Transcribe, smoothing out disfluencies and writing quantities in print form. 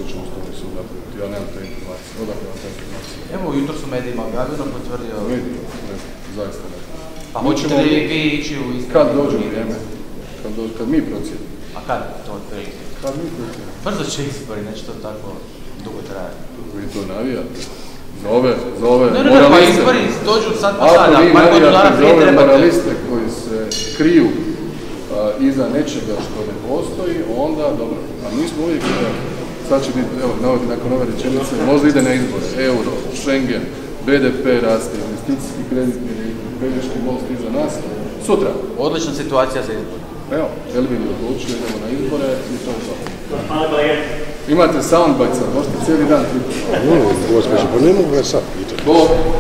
ćemo s tome sud napraviti. Ja nemam te informacije. Odakle vam te informacije? Evo, jutro su medijima objavljeno, potvrdio... Medijima? Ne znam, zaista ne znam. Pa hoćete li vi ići u izbor? Kad dođe vrijeme? Kad mi procijenimo. A kad to otprilike? Kad mi procijenimo. Brzo će izbori, neće to tako dugo trajati. Vi to navijate? Za ove Ne, moraliste. pa izbori dođu sad pa sad, ako vi par godinu dana navijate za prije ove trebate... moraliste koji se kriju iza nečega što ne postoji, onda dobro. A mi smo uvijek, sad će biti, evo, nakon ove rečenice, možda ide na izbore, euro, Schengen, BDP raste, investicijski kreditni, Pelješki most iza nas, sutra. Odlična situacija za izbor. Evo, Elvin je odlučio, idemo na izbore i to je to. Imate soundbite sad, možete cijeli dan pitati. Gospođo, pa ne mogu ga sad pitati.